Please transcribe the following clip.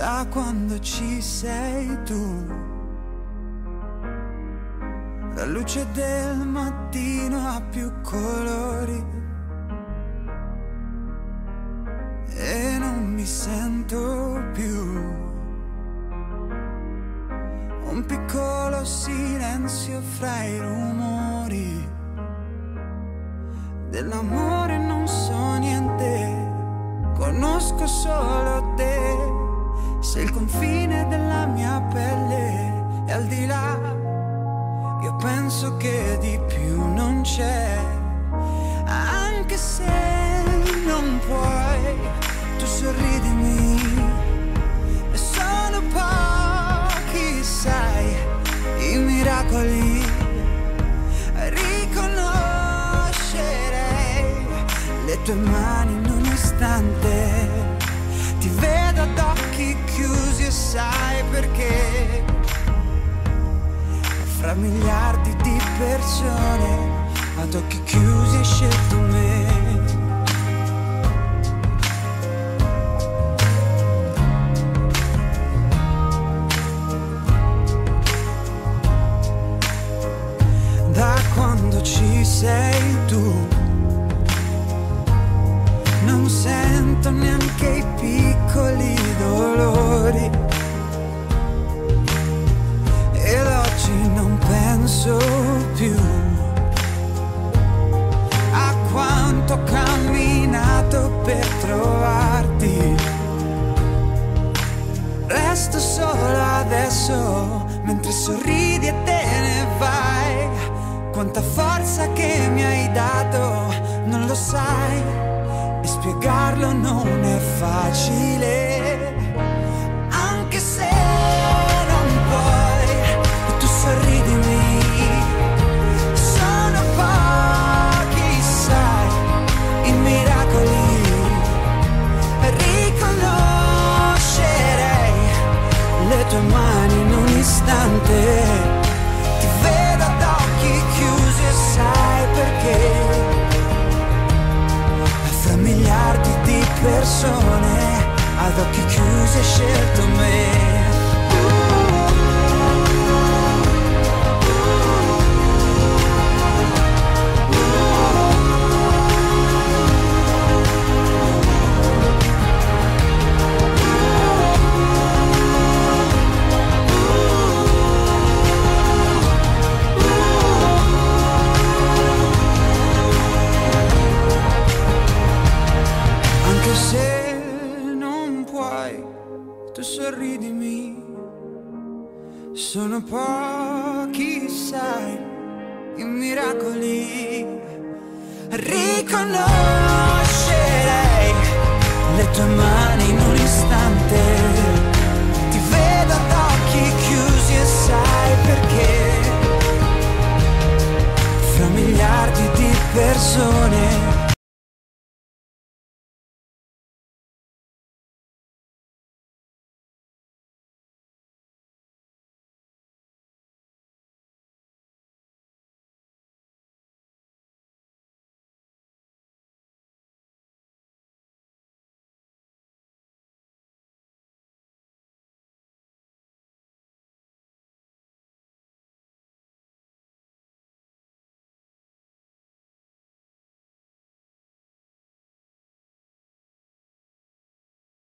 da quando ci sei tu. La luce del mattino ha più colori e non mi sento più. Un piccolo silenzio fra i rumori. Dell'amore non so niente, conosco solo te. Sei il confine della mia pelle e al di là io penso che di più non c'è. Anche se non puoi, tu sorridimi. E sono pochi, sai, i miracoli. Riconoscerei le tue mani in un istante. Ti vedo ad occhi chiusi e sai perché. Fra miliardi di persone ad occhi chiusi hai scelto me. Da quando ci sei tu non sento neanche i piccoli dolori. Ed oggi non penso più a quanto ho camminato per trovarti. Resto solo adesso mentre sorridi e te ne vai. Quanta forza che mi hai dato, non lo sai, e spiegarlo non è facile. Anche se non puoi, tu sorridimi. Sono pochi, sai, i miracoli. Riconoscerei le tue mani in un istante. Ti vedo ad occhi chiusi e sai perché. Fra miliardi di persone ad occhi chiusi hai scelto me. Se non puoi, tu sorridimi. Sono pochi, sai, i miracoli. Riconoscerei le tue mani in un istante.